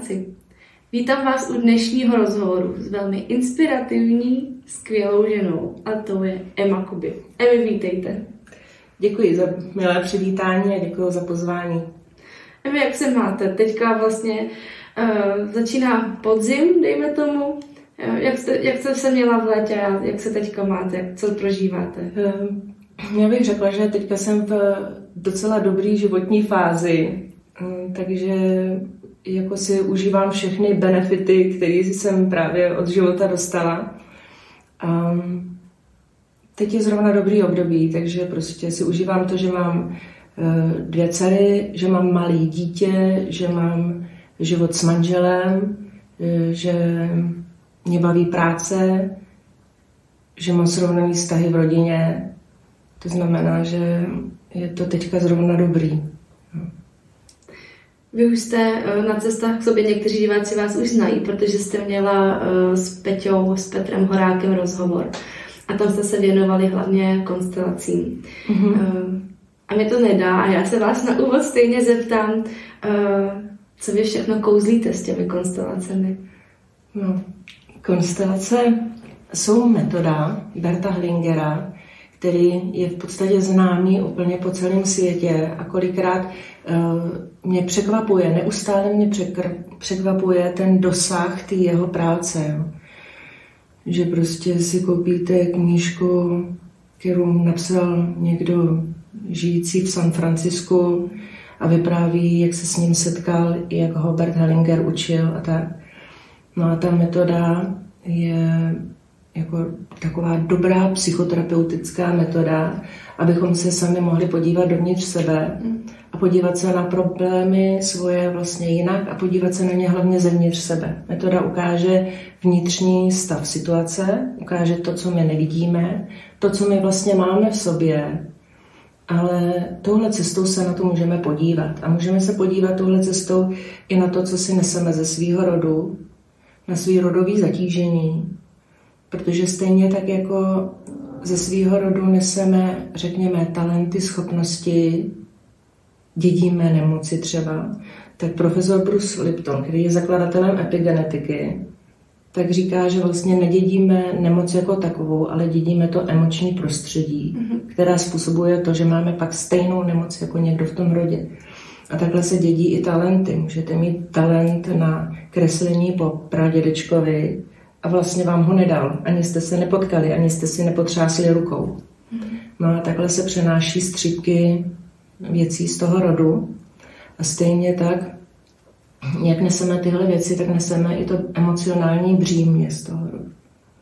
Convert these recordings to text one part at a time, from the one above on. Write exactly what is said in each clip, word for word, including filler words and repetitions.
práci. Vítám vás u dnešního rozhovoru s velmi inspirativní, skvělou ženou, a to je Emma Kuby. Emi, vítejte. Děkuji za milé přivítání a děkuji za pozvání. Emi, jak se máte? Teďka vlastně uh, začíná podzim, dejme tomu. Uh, jak, jste, jak jste se měla v létě a jak se teďka máte? Jak, co prožíváte? Uh, já bych řekla, že teďka jsem v docela dobrý životní fázi, um, takže jako si užívám všechny benefity, které jsem právě od života dostala. Um, teď je zrovna dobrý období, takže prostě si užívám to, že mám uh, dvě dcery, že mám malý dítě, že mám život s manželem, uh, že mě baví práce, že mám srovnaný vztahy v rodině. To znamená, že je to teďka zrovna dobrý. Vy už jste na cestách k sobě, někteří diváci vás už znají, protože jste měla s Peťou, s Petrem Horákem rozhovor. A tam jste se věnovali hlavně konstelacím. Mm-hmm. A mě to nedá a já se vás na úvod stejně zeptám, co vy všechno kouzlíte s těmi konstelacemi. No, konstelace jsou metoda Berta Hellingera, který je v podstatě známý úplně po celém světě a kolikrát uh, mě překvapuje, neustále mě překr- překvapuje ten dosah té jeho práce. Jo. Že prostě si koupíte knížku, kterou napsal někdo žijící v San Francisku a vypráví, jak se s ním setkal, jak ho Bert Hellinger učil a tak. No a ta metoda je jako taková dobrá psychoterapeutická metoda, abychom se sami mohli podívat dovnitř sebe a podívat se na problémy svoje vlastně jinak a podívat se na ně hlavně zevnitř sebe. Metoda ukáže vnitřní stav situace, ukáže to, co my nevidíme, to, co my vlastně máme v sobě, ale touhle cestou se na to můžeme podívat. A můžeme se podívat touhle cestou i na to, co si neseme ze svého rodu, na svý rodový zatížení, protože stejně tak jako ze svého rodu neseme, řekněme, talenty, schopnosti, dědíme nemoci třeba, tak profesor Bruce Lipton, který je zakladatelem epigenetiky, tak říká, že vlastně nedědíme nemoc jako takovou, ale dědíme to emoční prostředí, mm-hmm. která způsobuje to, že máme pak stejnou nemoc jako někdo v tom rodě. A takhle se dědí i talenty. Můžete mít talent na kreslení po pradědečkovi a vlastně vám ho nedal. Ani jste se nepotkali, ani jste si nepotřásli rukou. No a takhle se přenáší střípky věcí z toho rodu. A stejně tak, jak neseme tyhle věci, tak neseme i to emocionální břímě z toho rodu.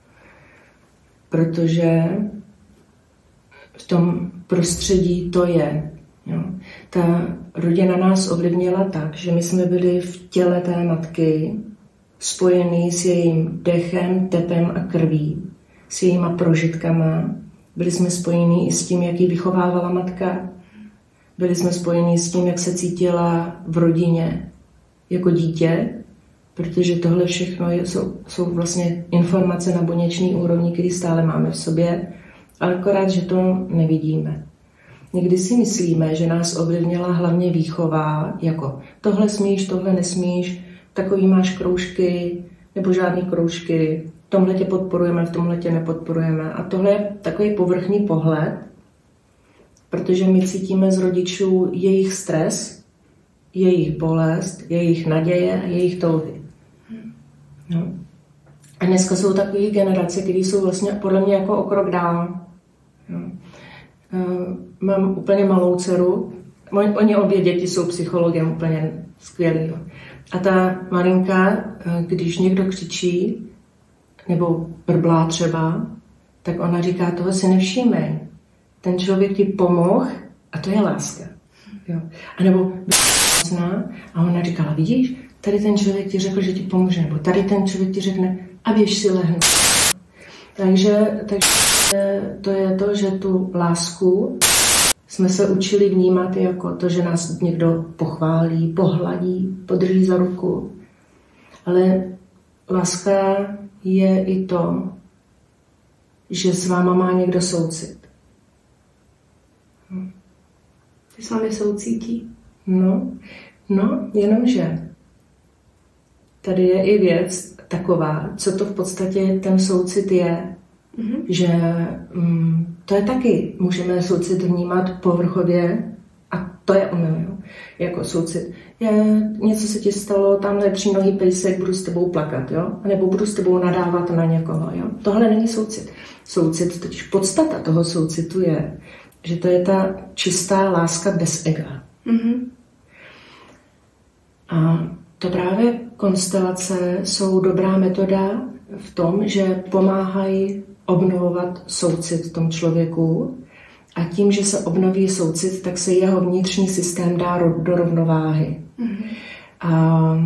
Protože v tom prostředí to je. Jo. Ta rodina nás ovlivnila tak, že my jsme byli v těle té matky spojený s jejím dechem, tepem a krví, s jejíma prožitkama. Byli jsme spojení i s tím, jak ji vychovávala matka. Byli jsme spojení s tím, jak se cítila v rodině jako dítě, protože tohle všechno je, jsou, jsou vlastně informace na buněční úrovni, které stále máme v sobě, ale akorát, že to nevidíme. Někdy si myslíme, že nás ovlivnila hlavně výchova, jako tohle smíš, tohle nesmíš, takový máš kroužky nebo žádný kroužky, v tomhle tě podporujeme, v tomhle tě nepodporujeme. A tohle je takový povrchní pohled, protože my cítíme z rodičů jejich stres, jejich bolest, jejich naděje a jejich touhy. No. A dneska jsou takové generace, které jsou vlastně podle mě jako o krok dál. No. Mám úplně malou dceru, oni obě děti jsou psychologem úplně skvělý. A ta malinka, když někdo křičí nebo brblá třeba, tak ona říká, toho si nevšímej. Ten člověk ti pomohl a to je láska. Jo. A nebo a ona říkala, vidíš, tady ten člověk ti řekl, že ti pomůže, nebo tady ten člověk ti řekne, a běž si lehnout. Takže, takže to je to, že tu lásku jsme se učili vnímat jako to, že nás někdo pochválí, pohladí, podrží za ruku. Ale láska je i to, že s váma má někdo soucit. Ty s vámi soucítí? No, no, jenomže tady je i věc taková, co to v podstatě ten soucit je. Mm-hmm. Že mm, to je taky, můžeme soucit vnímat povrchově a to je omyl, jo. Jako soucit je, něco se ti stalo, tamhle třínohý pejsek, budu s tebou plakat, jo, nebo budu s tebou nadávat na někoho, jo. Tohle není soucit. Soucit, totiž podstata toho soucitu je, že to je ta čistá láska bez ega. Mm-hmm. A to právě konstelace jsou dobrá metoda v tom, že pomáhají obnovovat soucit v tom člověku a tím, že se obnoví soucit, tak se jeho vnitřní systém dá do rovnováhy. Mm-hmm. A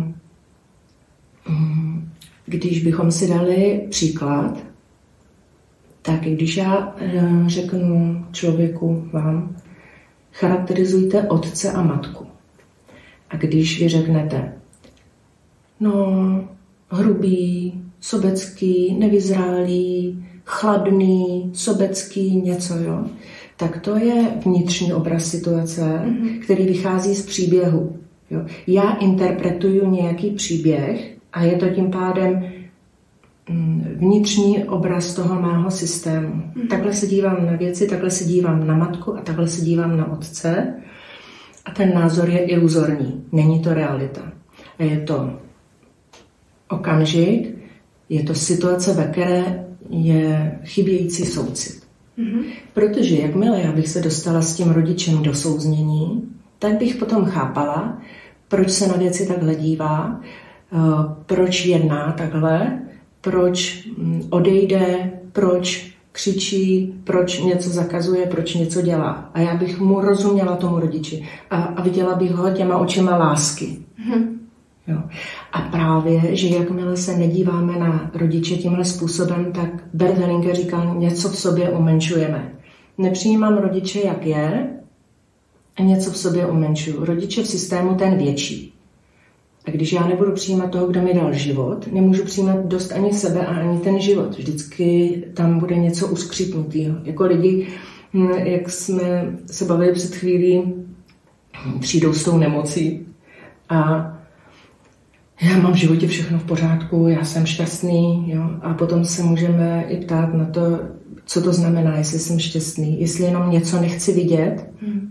když bychom si dali příklad, tak když já řeknu člověku vám, charakterizujte otce a matku. A když vy řeknete, no, hrubý, sobecký, nevyzrálý, chladný, sobecký, něco, jo, tak to je vnitřní obraz situace, mm-hmm. který vychází z příběhu. Jo. Já interpretuju nějaký příběh a je to tím pádem vnitřní obraz toho mého systému. Mm-hmm. Takhle se dívám na věci, takhle se dívám na matku a takhle se dívám na otce. A ten názor je iluzorní, není to realita. A je to okamžik, je to situace, ve které je chybějící soucit. Mm-hmm. Protože jakmile já bych se dostala s tím rodičem do souznění, tak bych potom chápala, proč se na věci takhle dívá, proč jedná takhle, proč odejde, proč křičí, proč něco zakazuje, proč něco dělá. A já bych mu rozuměla tomu rodiči a, a viděla bych ho těma očima lásky. Mm-hmm. Jo. A právě, že jakmile se nedíváme na rodiče tímhle způsobem, tak Bert Hellinger říkal, něco v sobě umenšujeme. Nepřijímám rodiče, jak je, a něco v sobě umenšuju. Rodiče v systému ten větší. A když já nebudu přijímat toho, kdo mi dal život, nemůžu přijímat dost ani sebe a ani ten život. Vždycky tam bude něco uskřipnutého. Jako lidi, jak jsme se bavili před chvílí, přijdou s tou nemocí a já mám v životě všechno v pořádku, já jsem šťastný, jo? A potom se můžeme i ptát na to, co to znamená, jestli jsem šťastný, jestli jenom něco nechci vidět, hmm.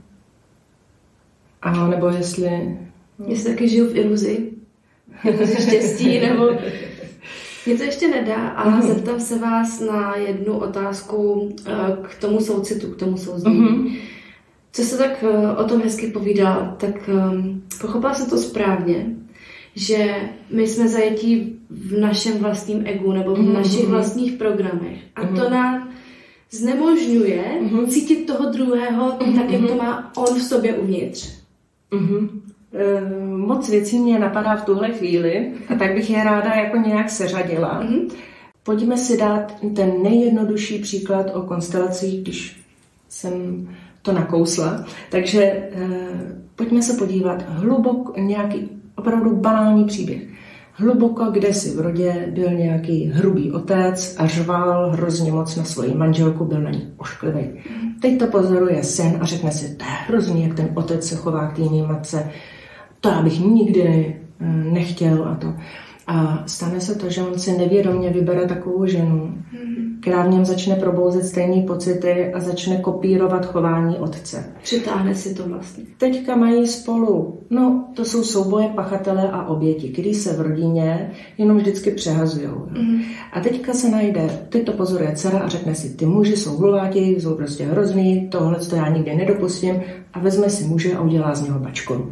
a nebo jestli... Jestli taky žiju v iluzi, iluzi štěstí, nebo... Mě to ještě nedá, ale mm. zeptám se vás na jednu otázku k tomu soucitu, k tomu souznění. Mm-hmm. Co se tak o tom hezky povídala, tak pochopila jsem to správně, že my jsme zajetí v našem vlastním egu nebo v mm-hmm. našich vlastních programech. A mm-hmm. to nám znemožňuje mm-hmm. cítit toho druhého mm-hmm. tak, jak to má on v sobě uvnitř. Mm-hmm. E, moc věcí mě napadá v tuhle chvíli a tak bych je ráda jako nějak seřadila. Mm-hmm. Pojďme si dát ten nejjednodušší příklad o konstelacích, když jsem to nakousla. Takže e, pojďme se podívat hluboko, nějaký opravdu banální příběh. Hluboko kdesi v rodě byl nějaký hrubý otec a řval hrozně moc na svoji manželku, byl na ní ošklivý. Teď to pozoruje syn a řekne si, to je hrozný, jak ten otec se chová k té jiné matce. To já bych nikdy nechtěl a to. A stane se to, že on si nevědomě vybere takovou ženu, která v něm začne probouzet stejné pocity a začne kopírovat chování otce. Přitáhne si to vlastně. Teďka mají spolu, no to jsou souboje pachatele a oběti, který se v rodině jenom vždycky přehazujou. Mm. A teďka se najde, teď to pozoruje dcera a řekne si, ty muži jsou hluváti, jsou prostě hrozný, tohle to já nikdy nedopustím a vezme si muže a udělá z něho bačku.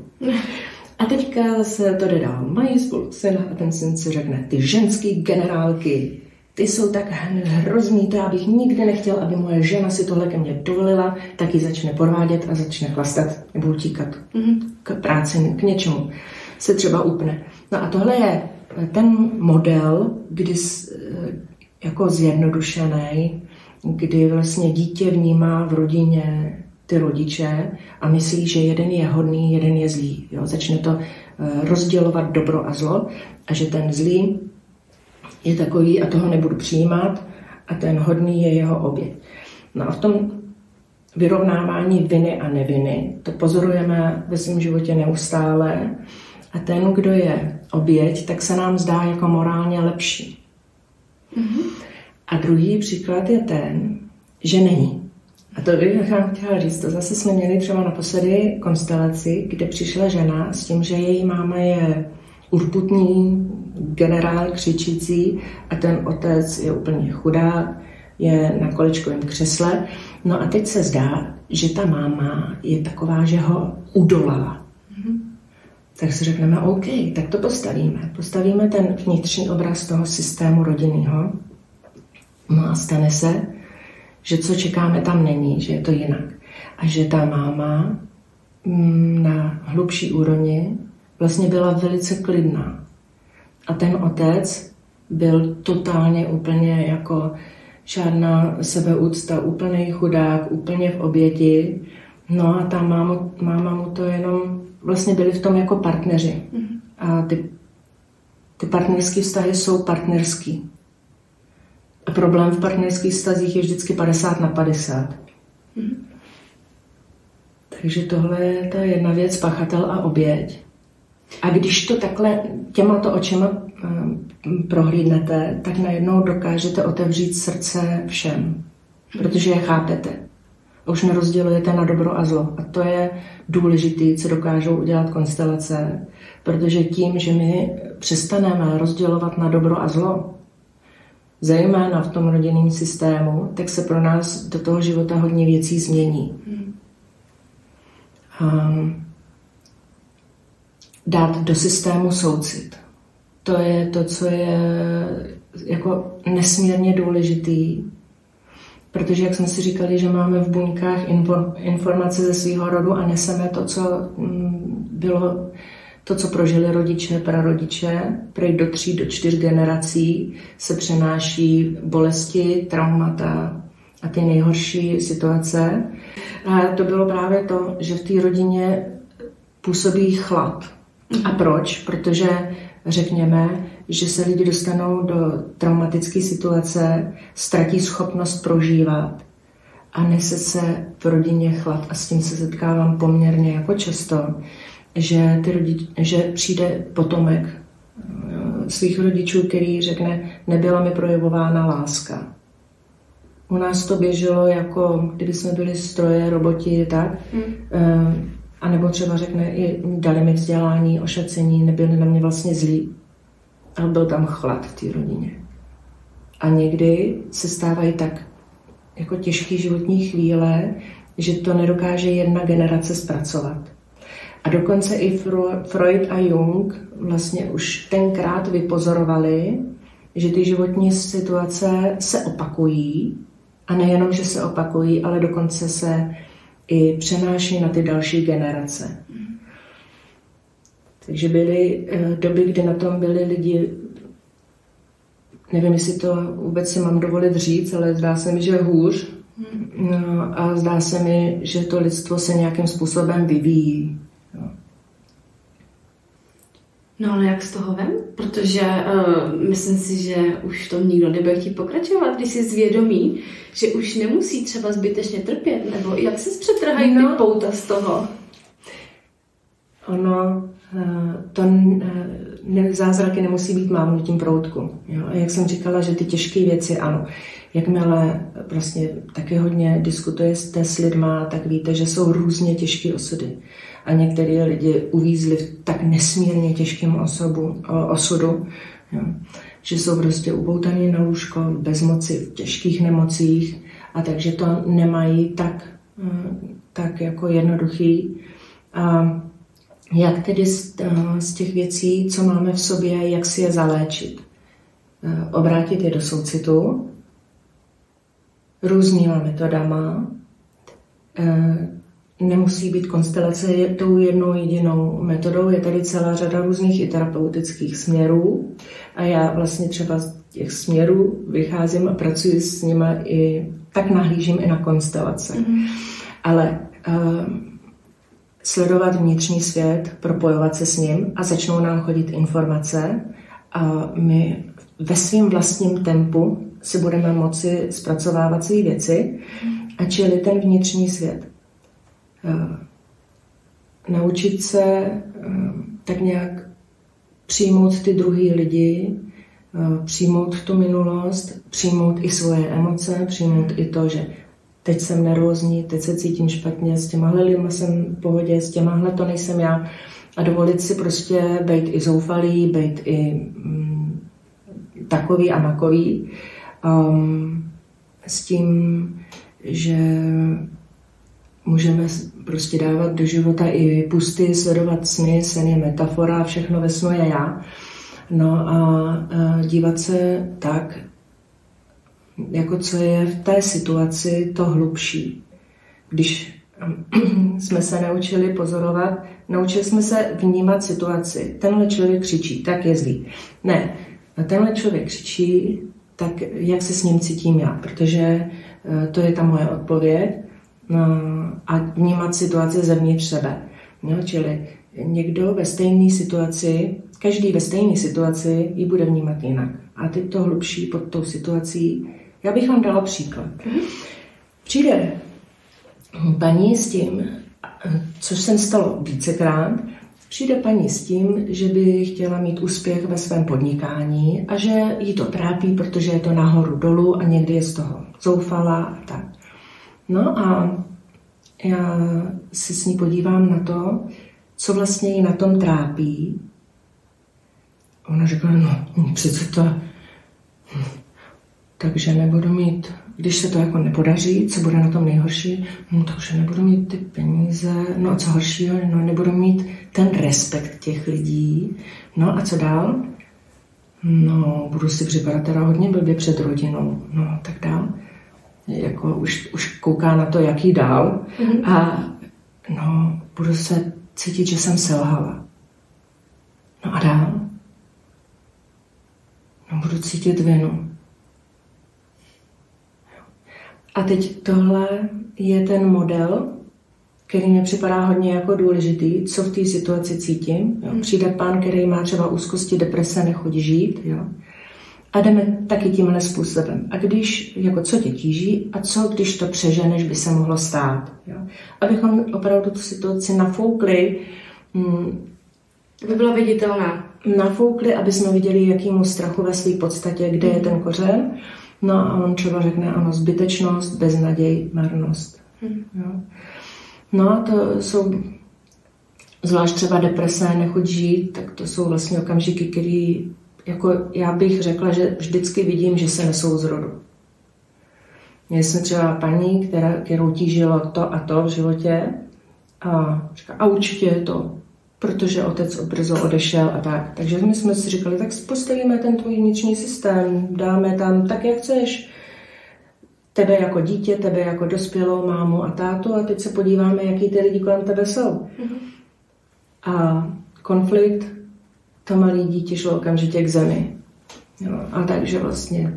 A teďka se to jde dál. Mají spolu syna a ten syn si řekne, ty ženský generálky, ty jsou tak hrozný, to já bych nikdy nechtěl, aby moje žena si tohle ke mně dovolila, tak ji začne podvádět a začne chlastat nebo utíkat mm-hmm. k práci, k něčemu. Se třeba upne. No a tohle je ten model, kdy jako zjednodušený, kdy vlastně dítě vnímá v rodině ty rodiče a myslí, že jeden je hodný, jeden je zlý. Jo? Začne to rozdělovat dobro a zlo a že ten zlý je takový a toho nebudu přijímat a ten hodný je jeho oběť. No a v tom vyrovnávání viny a neviny to pozorujeme ve svém životě neustále A ten, kdo je oběť, tak se nám zdá jako morálně lepší. Mm-hmm. A druhý příklad je ten, že není. A to bych vám chtěla říct, to zase jsme měli třeba naposledy konstelaci, kde přišla žena s tím, že její máma je urputný generál křičící a ten otec je úplně chudák, je na kolečkovém křesle. No a teď se zdá, že ta máma je taková, že ho udolala. Mm-hmm. Tak si řekneme, OK, tak to postavíme. Postavíme ten vnitřní obraz toho systému rodinného. No a stane se, že co čekáme tam není, že je to jinak. A že ta máma na hlubší úrovni vlastně byla velice klidná. A ten otec byl totálně úplně jako žádná sebeúcta, úplný chudák, úplně v oběti. No a ta máma, máma mu to jenom, vlastně byli v tom jako partneři. Mm-hmm. A ty, ty partnerské vztahy jsou partnerský. A problém v partnerských vztazích je vždycky padesát na padesát. Mm-hmm. Takže tohle je ta jedna věc, pachatel a oběť. A když to takhle těmato očima um, prohlídnete, tak najednou dokážete otevřít srdce všem, protože je chápete. A už nerozdělujete na dobro a zlo. A to je důležité, co dokážou udělat konstelace, protože tím, že my přestaneme rozdělovat na dobro a zlo, zejména v tom rodinném systému, tak se pro nás do toho života hodně věcí změní. Um, dát do systému soucit. To je to, co je jako nesmírně důležitý, protože jak jsme si říkali, že máme v buňkách info, informace ze svého rodu a neseme to, co bylo, to, co prožili rodiče, prarodiče, prej do tří, do čtyř generací se přenáší bolesti, traumata a ty nejhorší situace. A to bylo právě to, že v té rodině působí chlad. A proč? Protože řekněme, že se lidi dostanou do traumatické situace, ztratí schopnost prožívat a nese se v rodině chlad. A s tím se setkávám poměrně jako často, že, ty rodič, že přijde potomek svých rodičů, který řekne, nebyla mi projevována láska. U nás to běželo jako, kdyby jsme byli stroje, roboti, tak. Hmm. A nebo třeba řekne, dali mi vzdělání, ošacení, nebyli na mě vlastně zlí. Ale byl tam chlad v té rodině. A někdy se stávají tak jako těžké životní chvíle, že to nedokáže jedna generace zpracovat. A dokonce i Freud a Jung vlastně už tenkrát vypozorovali, že ty životní situace se opakují. A nejenom, že se opakují, ale dokonce se i přenáší na ty další generace. Takže byly doby, kdy na tom byli lidi, nevím, jestli to vůbec si mám dovolit říct, ale zdá se mi, že hůř. No, a zdá se mi, že to lidstvo se nějakým způsobem vyvíjí. No, no ale jak z toho vem? Protože uh, myslím si, že už v tom nikdo nebude chtít pokračovat, když si zvědomí, že už nemusí třeba zbytečně trpět, nebo jak se zpřetrhají no. ty pouta z toho? Ono, to ne, zázraky nemusí být mávnutím proutku. Jo? A jak jsem říkala, že ty těžké věci, ano. Jakmile prostě taky hodně diskutujete s lidma, tak víte, že jsou různě těžké osudy. A některé lidi uvízli v tak nesmírně těžkém osobu, osudu, jo? Že jsou prostě upoutaní na lůžko, bez moci, v těžkých nemocích, a takže to nemají tak, tak jako jednoduchý. A jak tedy z, z těch věcí, co máme v sobě, jak si je zaléčit? Obrátit je do soucitu různýma metodama. Nemusí být konstelace tou jednou jedinou metodou, je tady celá řada různých i terapeutických směrů a já vlastně třeba z těch směrů vycházím a pracuji s nimi i tak nahlížím i na konstelace. Mm-hmm. Ale uh, sledovat vnitřní svět, propojovat se s ním a začnou nám chodit informace a my ve svém vlastním tempu si budeme moci zpracovávat své věci a čili ten vnitřní svět. Uh, naučit se uh, tak nějak přijmout ty druhý lidi, přijmout tu minulost, přijmout i svoje emoce, přijmout i to, že teď jsem nervózní, teď se cítím špatně, s těmahle lidma jsem v pohodě, s těmahle to nejsem já. A dovolit si prostě být i zoufalý, být i mm, takový a makový. Um, s tím, že můžeme prostě dávat do života i pusty, sledovat sny, sen je metafora, všechno ve snu je já. No a, a dívat se tak, jako co je v té situaci to hlubší. Když jsme se naučili pozorovat, naučili jsme se vnímat situaci. Tenhle člověk křičí, tak je zlý. Ne, tenhle člověk křičí, tak jak se s ním cítím já, protože to je ta moje odpověď. A vnímat situaci zevnitř sebe. No, čili někdo ve stejné situaci, každý ve stejné situaci ji bude vnímat jinak. A teď to hlubší pod tou situací. Já bych vám dala příklad. Přijde paní s tím, což jsem stalo vícekrát, přijde paní s tím, že by chtěla mít úspěch ve svém podnikání a že jí to trápí, protože je to nahoru dolů a někdy je z toho zoufalá a tak. No a já si s ní podívám na to, co vlastně ji na tom trápí. Ona řekla, no přece to, takže nebudu mít, když se to jako nepodaří, co bude na tom nejhorší, no takže nebudu mít ty peníze, no a co horšího, no nebudu mít ten respekt těch lidí. No a co dál? No budu si připadat teda hodně blbě před rodinou, no tak dál. Jako už, už kouká na to, jaký dál mm-hmm. a no, budu se cítit, že jsem selhala. No a dál? No, budu cítit vinu. A teď tohle je ten model, který mi připadá hodně jako důležitý, co v té situaci cítím. Jo. Přijde pán, který má třeba úzkosti, deprese, nechodí žít, jo. A jdeme taky tímhle způsobem. A když, jako co tě tíží a co, když to přeženeš, by se mohlo stát. Jo? Abychom opravdu tu situaci nafoukli. Mm, aby byla viditelná. Nafoukli, aby jsme viděli, jakýmu strachu ve své podstatě, kde mm. je ten kořen. No a on třeba řekne, ano, zbytečnost, beznaděj, marnost. Mm. Jo? No a to jsou, zvlášť třeba deprese, nechuť žít, tak to jsou vlastně okamžiky, který jako já bych řekla, že vždycky vidím, že se nesou z rodu. Měli jsme třeba paní, která, kterou tížilo to a to v životě a říká, a určitě je to, protože otec brzo odešel a tak. Takže my jsme si říkali, tak postavíme ten tvůj vnitřní systém, dáme tam tak, jak chceš, tebe jako dítě, tebe jako dospělou mámu a tátu a teď se podíváme, jaký ty lidi kolem tebe jsou. Mm-hmm. A konflikt, to malé dítě šlo okamžitě k zemi. Jo, a takže vlastně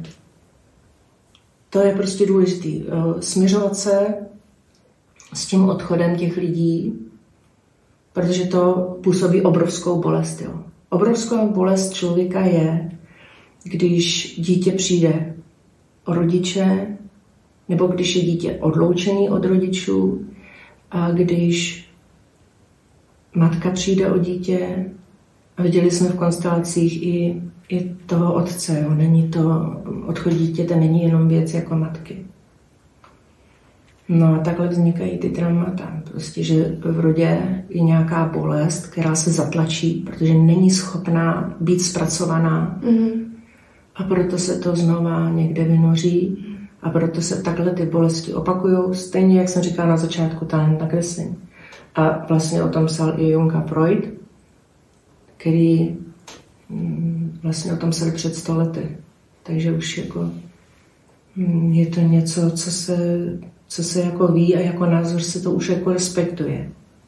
to je prostě důležitý. Směřovat se s tím odchodem těch lidí, protože to působí obrovskou bolest. Jo. Obrovská bolest člověka je, když dítě přijde o rodiče, nebo když je dítě odloučený od rodičů, a když matka přijde o dítě. A viděli jsme v konstelacích i, i toho otce. Jo. Není to, odchod dítěte není jenom věc jako matky. No a takhle vznikají ty traumata. Prostě, že v rodě je nějaká bolest, která se zatlačí, protože není schopná být zpracovaná. Mm-hmm. A proto se to znova někde vynoří. A proto se takhle ty bolesti opakujou. Stejně, jak jsem říkala na začátku, talent na kreslení. A vlastně o tom psal i Jung a Freud, který vlastně o tom psal před sto lety. Takže už jako je to něco, co se, co se jako ví a jako názor se to už jako respektuje.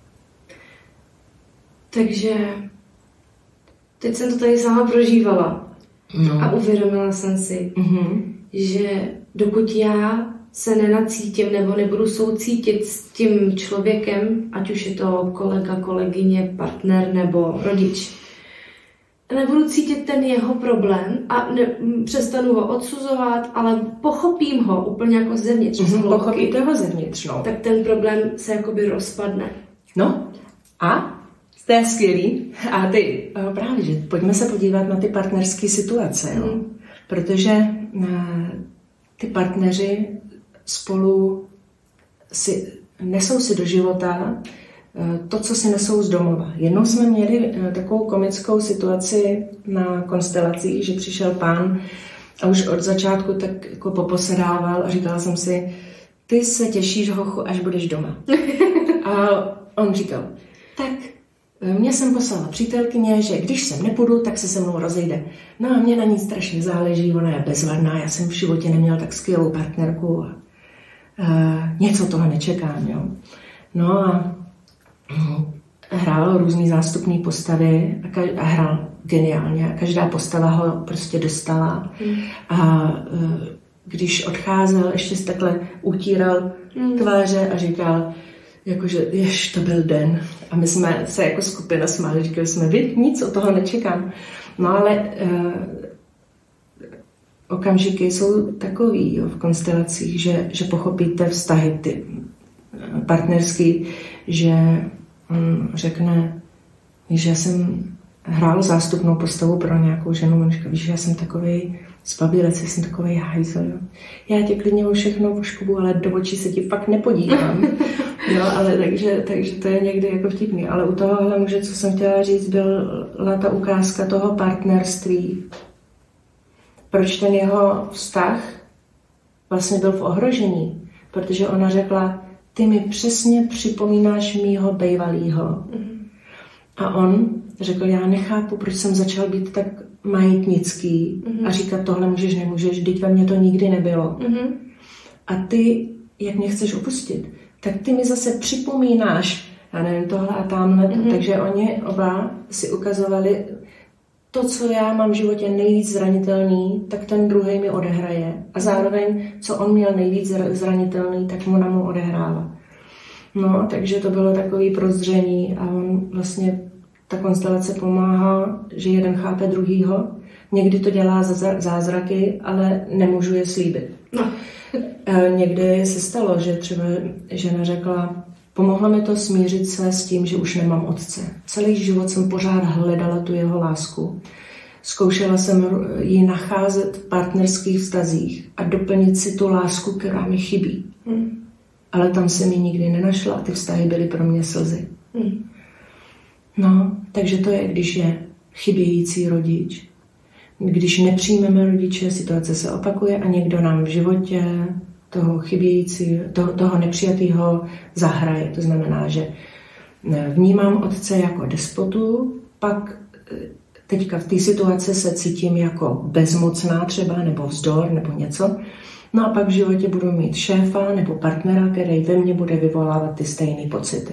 Takže teď jsem to tady sama prožívala no. A uvědomila jsem si, mm-hmm. že dokud já se nenacítím nebo nebudu soucítit s tím člověkem, ať už je to kolega, kolegyně, partner nebo rodič, nebudu cítit ten jeho problém a ne, přestanu ho odsuzovat, ale pochopím ho úplně jako zevnitř. Mm-hmm, pochopíte ho zevnitř, no. Tak ten problém se jakoby rozpadne. No a To je skvělý. A ty, právě, že pojďme se podívat na ty partnerské situace, jo? Mm. Protože ty partneři spolu si, nesou si do života to, co si nesou z domova. Jednou jsme měli takovou komickou situaci na konstelacích, že přišel pán a už od začátku tak jako poposedával a říkala jsem si, ty se těšíš, hochu, až budeš doma. A on říkal, tak mě jsem poslala přítelkyně, že když sem nepůjdu, tak se se mnou rozejde. No a mě na ní strašně záleží, ona je bezvadná, já jsem v životě neměla tak skvělou partnerku a, a něco toho nečekám. Jo. No a hrál různý zástupný postavy a, ka- a hrál geniálně a každá postava ho prostě dostala. Mm. A když odcházel, ještě si takhle utíral mm. tváře a říkal, jakože jež to byl den. A my jsme se jako skupina smáli, říkali jsme, vy nic od toho nečekám. No ale uh, okamžiky jsou takový, jo, v konstelacích, že, že pochopíte vztahy ty partnerský, že um, řekne, že já jsem hrál zástupnou postavu pro nějakou ženu, on říká, víš, že já jsem takovej zbabílec, já jsem takovej hajzel, jo. Já tě klidně o všechno poškubu, ale do očí se ti fakt nepodívám. Jo, ale takže, takže to je někdy jako vtipný. Ale u tohohle může, co jsem chtěla říct, byla ta ukázka toho partnerství. Proč ten jeho vztah vlastně byl v ohrožení? Protože ona řekla, ty mi přesně připomínáš mýho bejvalýho. Mm. A on řekl, já nechápu, proč jsem začal být tak majetnický mm. a říkat, tohle můžeš, nemůžeš, vždyť ve mně to nikdy nebylo. Mm. A ty, jak mě chceš opustit, tak ty mi zase připomínáš, já nevím, tohle a tamhle. Mm-hmm. Takže oni oba si ukazovali to, co já mám v životě nejvíc zranitelný, tak ten druhý mi odehraje. A zároveň, co on měl nejvíc zranitelný, tak mu na mu odehrála. No, takže to bylo takový prozření a on vlastně, ta konstelace pomáhá, že jeden chápe druhýho. Někdy to dělá zázraky, ale nemůžu je slíbit. No. Někdy se stalo, že třeba žena řekla, pomohlo mi to smířit se s tím, že už nemám otce. Celý život jsem pořád hledala tu jeho lásku. Zkoušela jsem ji nacházet v partnerských vztazích a doplnit si tu lásku, která mi chybí. Hmm. Ale tam jsem ji nikdy nenašla a ty vztahy byly pro mě slzy. Hmm. No, takže to je, když je chybějící rodič. Když nepřijmeme rodiče, situace se opakuje a někdo nám v životě toho chybějící, toho, toho nepřijatého zahraje. To znamená, že vnímám otce jako despotu, pak teďka v té situaci se cítím jako bezmocná třeba, nebo vzdor, nebo něco. No a pak v životě budu mít šéfa nebo partnera, který ve mně bude vyvolávat ty stejné pocity.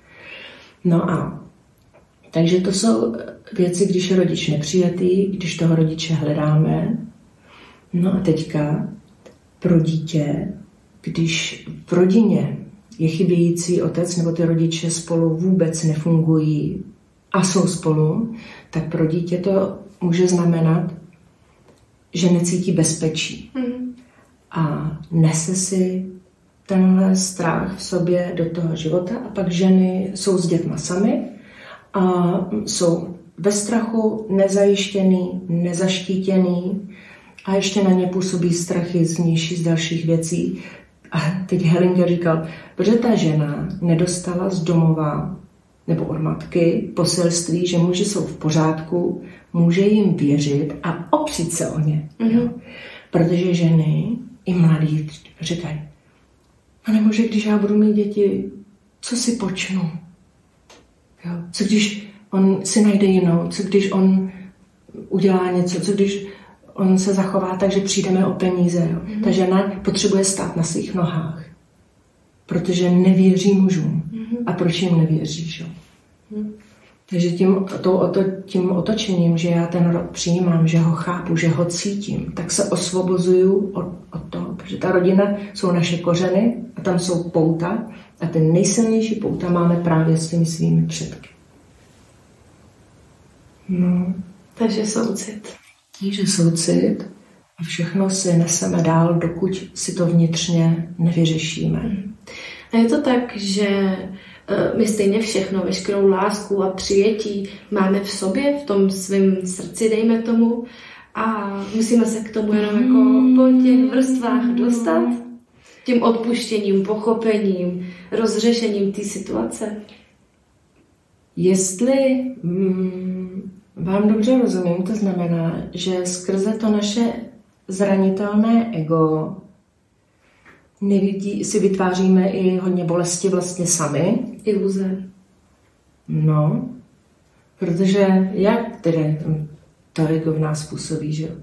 No a takže to jsou věci, když je rodič nepřijatý, když toho rodiče hledáme. No a teďka pro dítě, když v rodině je chybějící otec nebo ty rodiče spolu vůbec nefungují a jsou spolu, tak pro dítě to může znamenat, že necítí bezpečí. Mm. A nese si tenhle strach v sobě do toho života a pak ženy jsou s dětma samy a jsou ve strachu, nezajištěný, nezaštítěný a ještě na ně působí strachy z vnější, z dalších věcí. A teď Hellinger říkal, protože ta žena nedostala z domova nebo od matky poselství, že muži jsou v pořádku, může jim věřit a opřít se o ně. Mm-hmm. Protože ženy i mladí říkají, a nemůže, když já budu mít děti, co si počnu? Jo? Co když on si najde jinou? Co když on udělá něco? Co když on se zachová tak, že přijdeme o peníze? Jo? Mm-hmm. Ta žena potřebuje stát na svých nohách, protože nevěří mužům. Mm-hmm. A proč jim nevěříš? Jo? Mm-hmm. Takže tím, to, to, tím otočením, že já ten rod přijímám, že ho chápu, že ho cítím, tak se osvobozuju od, od toho, protože ta rodina jsou naše kořeny a tam jsou pouta a ten nejsilnější pouta máme právě s těmi svými předky. No. Takže soucit. Takže soucit a všechno si neseme dál, dokud si to vnitřně nevyřešíme. A je to tak, že My stejně všechno, veškerou lásku a přijetí máme v sobě, v tom svém srdci, dejme tomu, a musíme se k tomu jenom jako po těch vrstvách dostat, tím odpuštěním, pochopením, rozřešením té situace. Jestli mm, vám dobře rozumím, to znamená, že skrze to naše zranitelné ego nevidí, si vytváříme i hodně bolesti vlastně sami. Iluze. No, protože jak tedy to ego v nás působí, že jo?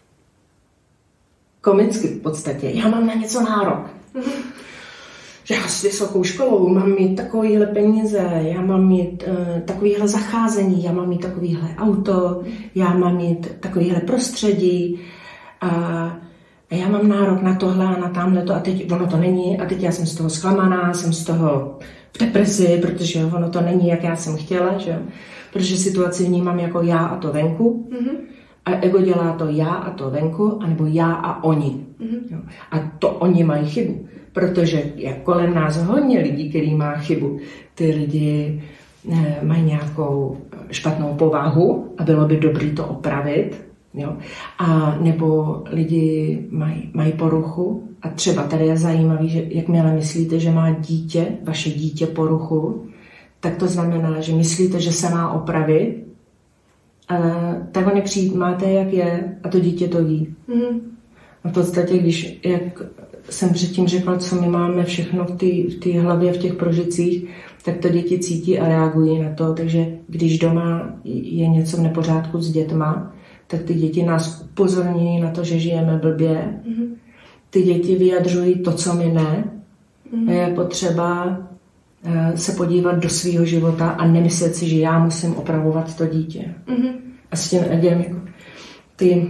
Komicky v podstatě. Já mám na něco nárok. Že já s vysokou školou mám mít takovýhle peníze, já mám mít uh, takovýhle zacházení, já mám mít takovýhle auto, já mám mít takovýhle prostředí a, a já mám nárok na tohle a na tamhleto a teď ono to není a teď já jsem z toho zklamaná, jsem z toho v depresi, protože ono to není, jak já jsem chtěla, že? Protože situaci vnímám jako já a to venku. Mm-hmm. A ego dělá to já a to venku, anebo já a oni. Mm-hmm. A to oni mají chybu, protože je kolem nás hodně lidí, který má chybu. Ty lidi eh, mají nějakou špatnou povahu a bylo by dobré to opravit. Jo? A nebo lidi mají, mají poruchu a třeba tady je zajímavý, že jakmile myslíte, že má dítě, vaše dítě poruchu, tak to znamená, že myslíte, že se má opravit, a tak ho nepřijímáte, jak je, a to dítě to ví. Mm. A v podstatě, když, jak jsem předtím řekla, co my máme všechno v té hlavě, v těch prožitcích, tak to děti cítí a reagují na to. Takže když doma je něco v nepořádku s dětma, tak ty děti nás upozorňují na to, že žijeme blbě. Mm. Ty děti vyjadřují to, co my ne. Mm. Je potřeba se podívat do svého života a nemyslet si, že já musím opravovat to dítě. Mm-hmm. A s tím egem jako ty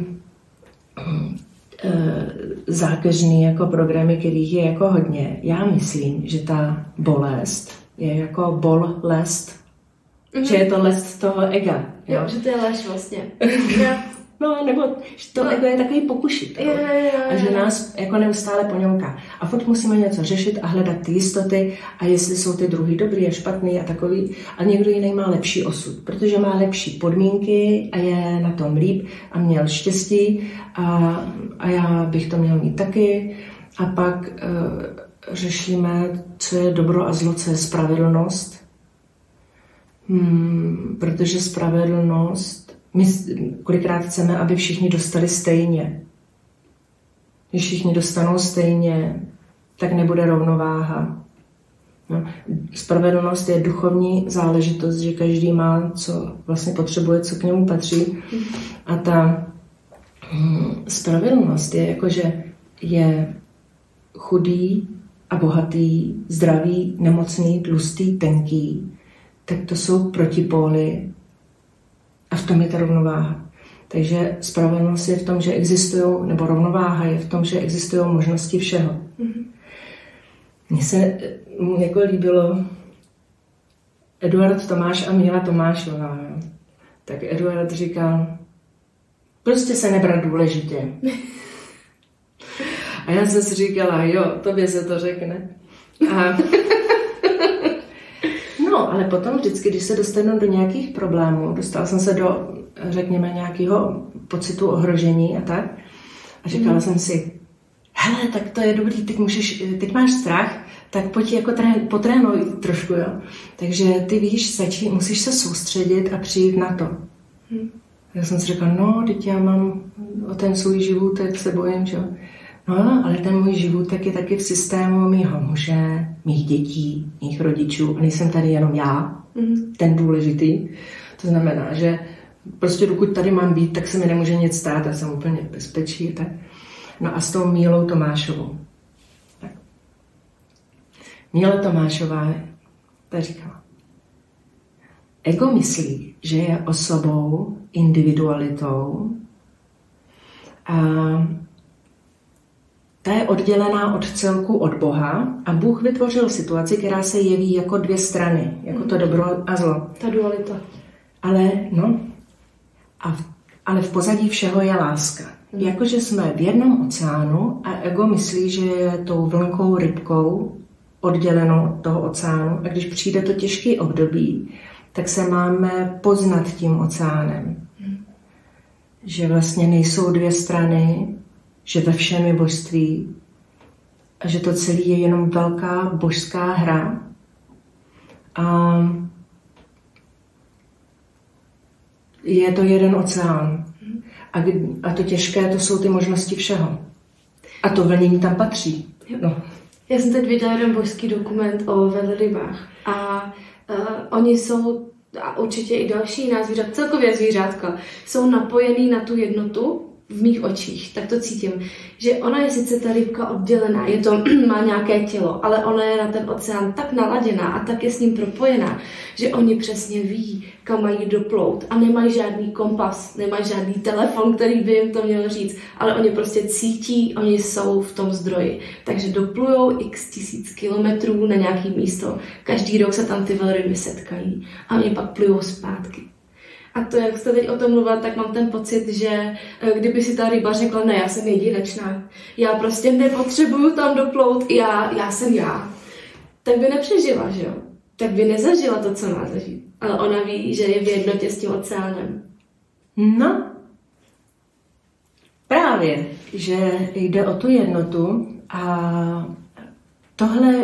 e, zákeřný jako programy, kterých je jako hodně. Já myslím, že ta bolest je jako bolest, mm-hmm. že je to lest toho ega. Jo, jo že to je lež vlastně. No, nebo že to no. ego je takový pokušitel. Je, je, je. A že nás jako neustále poňouká. A furt musíme něco řešit a hledat ty jistoty a jestli jsou ty druhý dobrý a špatný a takový. A někdo jiný má lepší osud, protože má lepší podmínky a je na tom líp a měl štěstí a, a já bych to měl mít taky. A pak uh, řešíme, co je dobro a zlo, co je spravedlnost. Hmm, protože spravedlnost my kolikrát chceme, aby všichni dostali stejně. Když všichni dostanou stejně, tak nebude rovnováha. No. Spravedlnost je duchovní záležitost, že každý má, co vlastně potřebuje, co k němu patří. A ta hm, spravedlnost je jako, že je chudý a bohatý, zdravý, nemocný, tlustý, tenký. Tak to jsou protipóly. A v tom je ta rovnováha. Takže spravedlnost je v tom, že existují, nebo rovnováha je v tom, že existují možnosti všeho. Mm-hmm. Mně se jako líbilo Eduard Tomáš a Míla Tomášová. Jo. Tak Eduard říkal, prostě se nebrat důležitě. A já jsem si říkala, jo, tobě se to řekne. A no, ale potom vždycky, když se dostanu do nějakých problémů, dostala jsem se do, řekněme, nějakého pocitu ohrožení a tak, a říkala mm. jsem si, hele, tak to je dobrý, teď, můžeš, teď máš strach, tak pojď jako trén, potrénuj trošku, jo. Takže ty víš, stačí, musíš se soustředit a přijít na to. Mm. Já jsem si řekla, no, teď já mám o ten svůj životek, se bojím, že jo. No, ale ten můj životek je taky v systému mýho muže, mých dětí, mých rodičů a nejsem tady jenom já, mm. ten důležitý. To znamená, že prostě dokud tady mám být, tak se mi nemůže nic stát, já jsem úplně v bezpečí. Tak. No a s tou Mílou Tomášovou. Tak. Míla Tomášová ta říkala, ego myslí, že je osobou, individualitou a ta je oddělená od celku, od Boha a Bůh vytvořil situaci, která se jeví jako dvě strany, jako to dobro a zlo. Ta dualita. Ale, no, a v, ale v pozadí všeho je láska. Mm. Jakože jsme v jednom oceánu a ego myslí, že je tou vlnkou, rybkou oddělenou od toho oceánu. A když přijde to těžké období, tak se máme poznat tím oceánem. Hmm. Že vlastně nejsou dvě strany, že ve všem je božství a že to celé je jenom velká božská hra. A je to jeden oceán. A, a to těžké, to jsou ty možnosti všeho. A to vlnění tam patří. No. Já jsem teď viděla jeden božský dokument o velrybách. A uh, oni jsou, a určitě i další jiná zvířata, celkově zvířátka, jsou napojený na tu jednotu v mých očích, tak to cítím, že ona je sice ta rybka oddělená, je to, má nějaké tělo, ale ona je na ten oceán tak naladěná a tak je s ním propojená, že oni přesně ví, kam mají doplout a nemají žádný kompas, nemají žádný telefon, který by jim to měl říct, ale oni prostě cítí, oni jsou v tom zdroji. Takže doplujou x tisíc kilometrů na nějaký místo, každý rok se tam ty velryby setkají a oni pak plujou zpátky. A to, jak jste teď o tom mluvila, tak mám ten pocit, že kdyby si ta ryba řekla, ne, já jsem jedinečná, já prostě nepotřebuju tam doplout, já, já jsem já, tak by nepřežila, že jo? Tak by nezažila to, co má zažít. Ale ona ví, že je v jednotě s tím oceánem. No, právě, že jde o tu jednotu a tohle,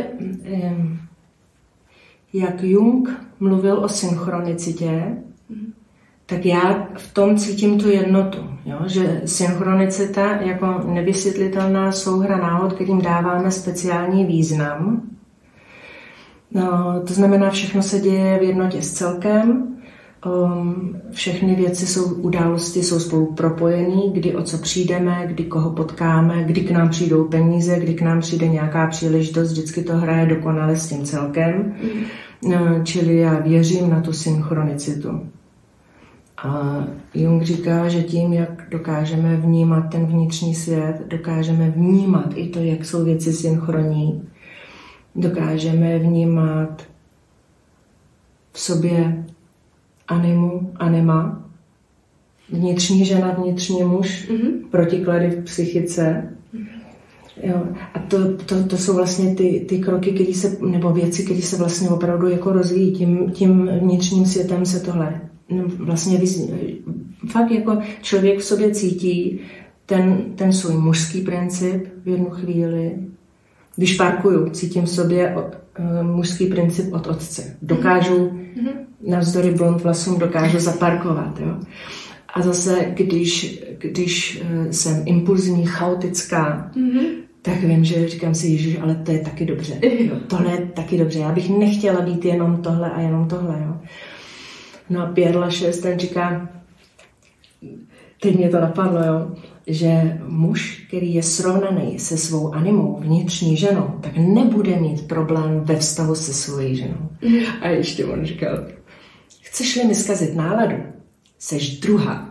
jak Jung mluvil o synchronicitě, mm. tak já v tom cítím tu jednotu, jo? Že synchronicita jako nevysvětlitelná souhra náhod, kterým dáváme speciální význam. No, to znamená, všechno se děje v jednotě s celkem, um, všechny věci jsou, události jsou spolu propojený, kdy o co přijdeme, kdy koho potkáme, kdy k nám přijdou peníze, kdy k nám přijde nějaká příležitost, vždycky to hraje dokonale s tím celkem. Mm. No, čili já věřím na tu synchronicitu. A Jung říká, že tím, jak dokážeme vnímat ten vnitřní svět, dokážeme vnímat i to, jak jsou věci synchronní, dokážeme vnímat v sobě animu, anima, vnitřní žena, vnitřní muž, mm-hmm. protiklady v psychice. Jo. A to, to, to jsou vlastně ty, ty kroky, které se, nebo věci, které se vlastně opravdu jako rozvíjí. Tím, tím vnitřním světem se tohle vlastně fakt jako člověk v sobě cítí ten, ten svůj mužský princip v jednu chvíli. Když parkuju, cítím v sobě uh, mužský princip od otce. Dokážu, mm-hmm. navzdory blond vlasům, dokážu zaparkovat. Jo? A zase, když, když uh, jsem impulzní, chaotická, mm-hmm. tak vím, že říkám si, Ježiš, ale to je taky dobře. Jo? Tohle je taky dobře. Já bych nechtěla být jenom tohle a jenom tohle. Jo? No a Pierre Lachaise, ten říká, teď mě to napadlo, jo, že muž, který je srovnaný se svou animou, vnitřní ženou, tak nebude mít problém ve vztahu se svojí ženou. Mm. A ještě on říkal, chceš-li mi zkazit náladu, seš druhá.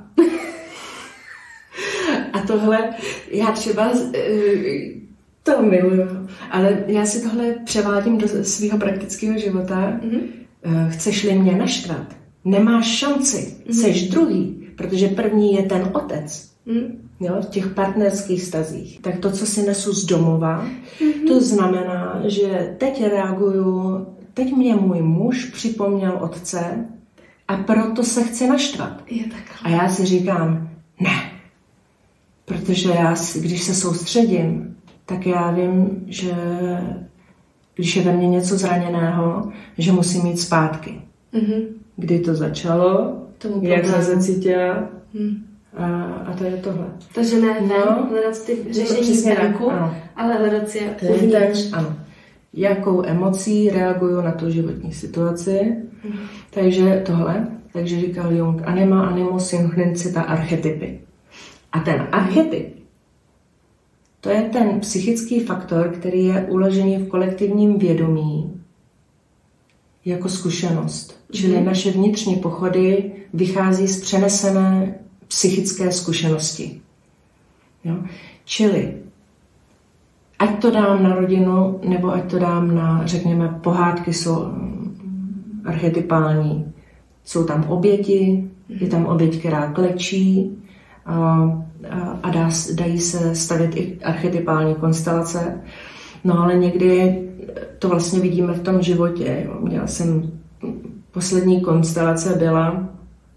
A tohle, já třeba to miluju, ale já si tohle převádím do svého praktického života. Mm. Chceš-li mě naštvat, nemáš šanci, mm. seš druhý, protože první je ten otec. Mm. Jo, v těch partnerských stazích. Tak to, co si nesu z domova, mm-hmm. to znamená, že teď reaguju, teď mě můj muž připomněl otce a proto se chci naštvat. Je a já si říkám, ne, protože já si, když se soustředím, tak já vím, že když je ve mně něco zraněného, že musím mít zpátky. Mm-hmm. Kdy to začalo, jak jsem se cítila, mm. A, a to je tohle. Takže ne, ne no, hledat ty řešení zvenku, ale hledat si je uvnitř. Ano. Jakou emocí reaguju na tu životní situaci. Hmm. Takže tohle. Takže říkal Jung, anima, animo, synchronicita, archetypy. A ten archetyp, to je ten psychický faktor, který je uložený v kolektivním vědomí jako zkušenost. Čili hmm. naše vnitřní pochody vychází z přenesené psychické zkušenosti. Jo? Čili ať to dám na rodinu, nebo ať to dám na, řekněme, pohádky jsou archetypální. Jsou tam oběti, je tam oběť, která klečí a, a dá, dají se stavit i archetypální konstelace. No ale někdy to vlastně vidíme v tom životě. Jo. Měla jsem, poslední konstelace byla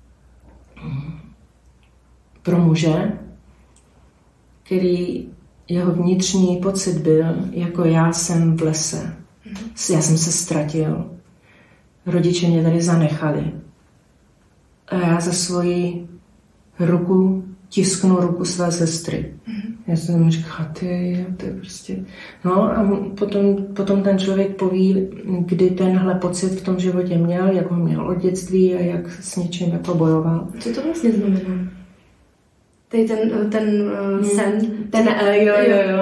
pro muže, který jeho vnitřní pocit byl, jako já jsem v lese. Já jsem se ztratil. Rodiče mě tady zanechali. A já za svoji ruku tisknu ruku své sestry. Mm-hmm. Já jsem mu říkala, ty, to je prostě... No a potom, potom ten člověk poví, kdy tenhle pocit v tom životě měl, jak ho měl od dětství a jak s něčím jako bojoval. Co to vlastně znamená? Tady ten, ten uh, sen? Ten, uh, jo, jo, jo.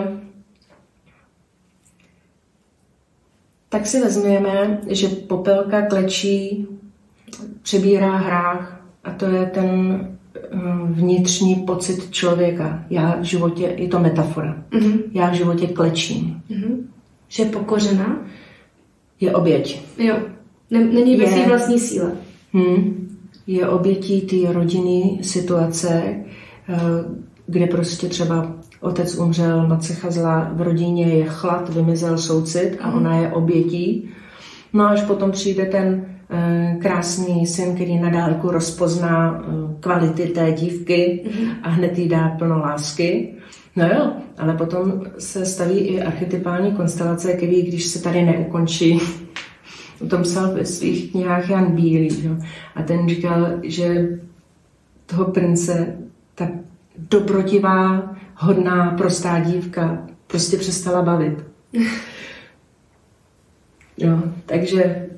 Tak si vezmeme, že popelka klečí, přebírá hrách a to je ten vnitřní pocit člověka. Já v životě, je to metafora, mm-hmm. já v životě klečím. Mm-hmm. Že je pokořená? Je oběť. Jo, není ve své vlastní síle. Hmm, je obětí té rodinné situace, kde prostě třeba otec umřel, matka chazla, v rodině je chlad, vymizel soucit a ona je obětí. No až potom přijde ten krásný syn, který na dálku rozpozná kvality té dívky a hned jí dá plno lásky. No jo, ale potom se staví i archetypální konstelace, který, když se tady neukončí, o tom psal ve svých knihách Jan Bílý. Jo? A ten říkal, že toho prince ta dobrotivá, hodná, prostá dívka prostě přestala bavit. Jo, takže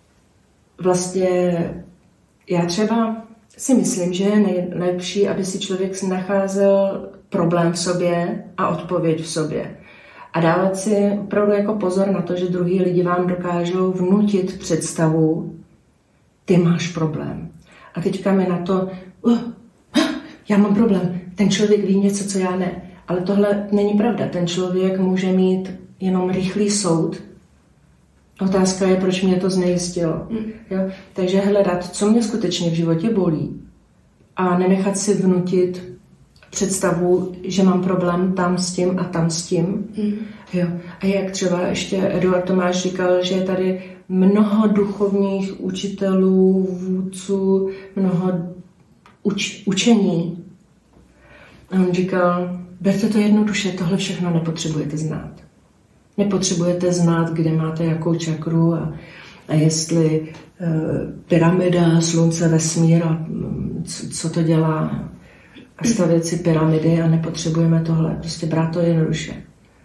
vlastně já třeba si myslím, že je nejlepší, aby si člověk nacházel problém v sobě a odpověď v sobě. A dávat si opravdu jako pozor na to, že druhý lidi vám dokážou vnutit představu, ty máš problém. A teďka mi na to, uh, já mám problém, ten člověk ví něco, co já ne. Ale tohle není pravda. Ten člověk může mít jenom rychlý soud. Otázka je, proč mě to znejistilo. Mm. Jo? Takže hledat, co mě skutečně v životě bolí a nenechat si vnutit představu, že mám problém tam s tím a tam s tím. Mm. Jo? A jak třeba ještě Eduard Tomáš říkal, že je tady mnoho duchovních učitelů, vůdců, mnoho uč, učení. A on říkal, berte to jednoduše, tohle všechno nepotřebujete znát. Nepotřebujete znát, kde máte jakou čakru a, a jestli e, pyramida, slunce, vesmír a co, co to dělá. A stavět si pyramidy a nepotřebujeme tohle. Prostě brát to jednoduše.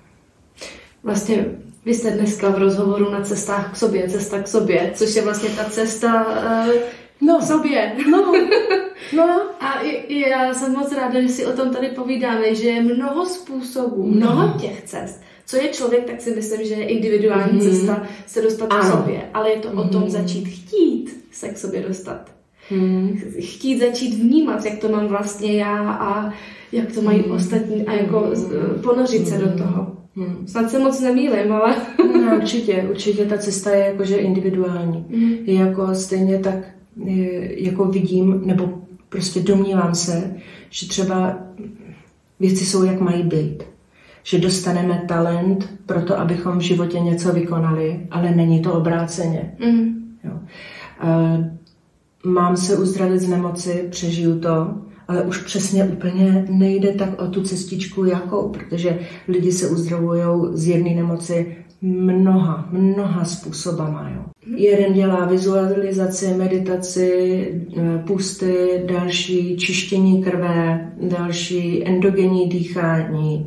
Vlastně vy jste dneska v rozhovoru na cestách k sobě, cesta k sobě, což je vlastně ta cesta e, no. k sobě. No. No. A já jsem moc ráda, že si o tom tady povídáme, že je mnoho způsobů, no. mnoho těch cest. Co je člověk, tak si myslím, že je individuální mm. cesta se dostat ano. k sobě. Ale je to mm. o tom začít chtít se k sobě dostat. Mm. Chtít začít vnímat, jak to mám vlastně já a jak to mají mm. ostatní a jako mm. ponořit se mm. do toho. Mm. Snad se moc nemýlím, ale... No, určitě, určitě ta cesta je jakože individuální. Mm. Je jako stejně tak, jako vidím, nebo prostě domnívám se, že třeba věci jsou, jak mají být. Že dostaneme talent pro to, abychom v životě něco vykonali, ale není to obráceně. Mm. Jo. Mám se uzdravit z nemoci, přežiju to, ale už přesně úplně nejde tak o tu cestičku jakou, protože lidi se uzdravují z jedné nemoci mnoha, mnoha způsobama. Jo. Jeden dělá vizualizaci, meditaci, pusty, další čištění krve, další endogenní dýchání,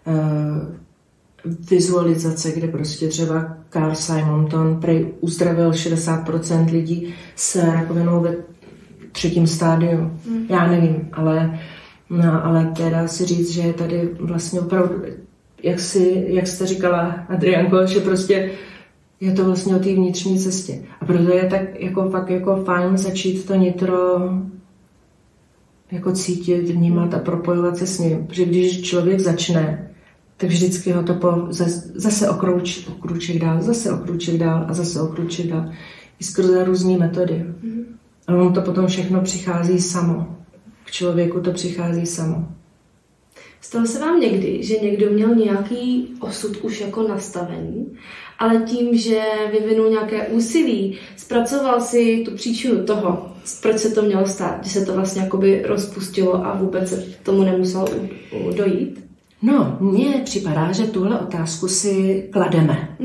vizualizace, kde prostě třeba Carl Simonton prej uzdravil šedesát procent lidí s rakovinou ve třetím stádiu. Mm. Já nevím, ale, no, ale teda si říct, že je tady vlastně opravdu, jak, si, jak jste říkala, Adriánko, že prostě je to vlastně o té vnitřní cestě. A proto je tak jako fakt jako fajn začít to nitro jako cítit, vnímat a propojovat se s ním. Protože když člověk začne, tak vždycky ho to po, zase okrouč, okruček dál, zase okruček dál a zase okruček dál. I skrze různé metody. Mm. A on to potom všechno přichází samo. K člověku to přichází samo. Stalo se vám někdy, že někdo měl nějaký osud už jako nastavený, ale tím, že vyvinul nějaké úsilí, zpracoval si tu příčinu toho, proč se to mělo stát, že se to vlastně jakoby rozpustilo a vůbec se k tomu nemuselo dojít? No, mně připadá, že tuhle otázku si klademe.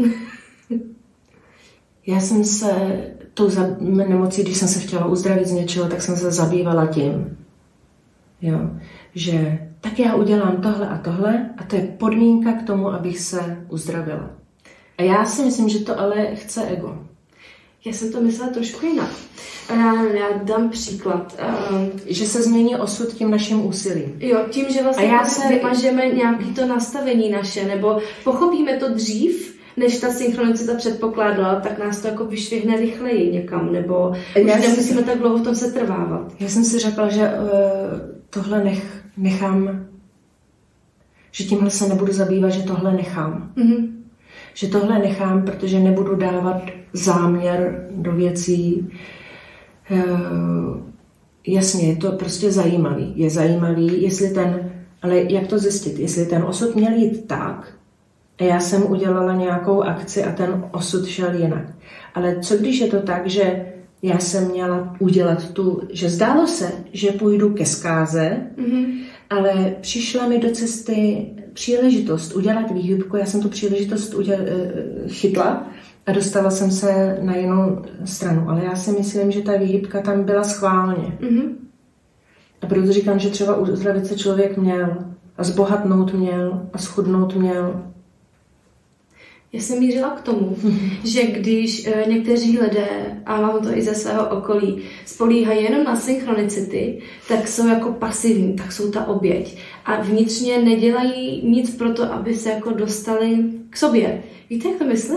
Já jsem se tou nemocí, když jsem se chtěla uzdravit z něčeho, tak jsem se zabývala tím, jo, že tak já udělám tohle a tohle a to je podmínka k tomu, abych se uzdravila. A já si myslím, že to ale chce ego. Já jsem to myslela trošku jinak. Já, já dám příklad. Uh, že se změní osud tím naším úsilím. Jo, tím, že vlastně já se vymažeme nějaké to nastavení naše, nebo pochopíme to dřív, než ta synchronicita předpokládala, tak nás to jako vyšvihne rychleji někam, nebo já už nemusíme si... tak dlouho v tom se trvávat. Já jsem si řekla, že uh, tohle nech, nechám, že tímhle se nebudu zabývat, že tohle nechám. Mm-hmm. Že tohle nechám, protože nebudu dávat záměr do věcí. Uh, jasně, je to prostě zajímavý. Je zajímavý, jestli ten, ale jak to zjistit? Jestli ten osud měl jít tak, a já jsem udělala nějakou akci a ten osud šel jinak. Ale co když je to tak, že já jsem měla udělat tu, že zdálo se, že půjdu ke zkáze, mm-hmm. ale přišla mi do cesty příležitost udělat výhybku, já jsem tu příležitost uděl, chytla a dostala jsem se na jinou stranu. Ale já si myslím, že ta výhybka tam byla schválně. Mm-hmm. A proto říkám, že třeba uzdravit se člověk měl a zbohatnout měl a schudnout měl. Já jsem mířila k tomu, že když e, někteří lidé, a mám to i ze svého okolí, spolíhají jenom na synchronicity, tak jsou jako pasivní, tak jsou ta oběť. A vnitřně nedělají nic pro to, aby se jako dostali k sobě. Víte, jak to myslím?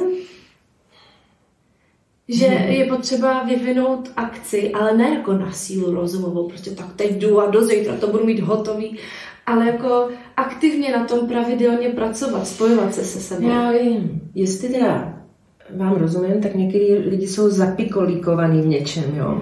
Že je potřeba vyvinout akci, ale ne jako na sílu rozumovou, prostě tak teď jdu a do zítra to budu mít hotový, ale jako aktivně na tom pravidelně pracovat, spojovat se se sebou. Já vím. Jestli teda vám rozumím, tak některý lidi jsou zapikolíkovaný v něčem, jo.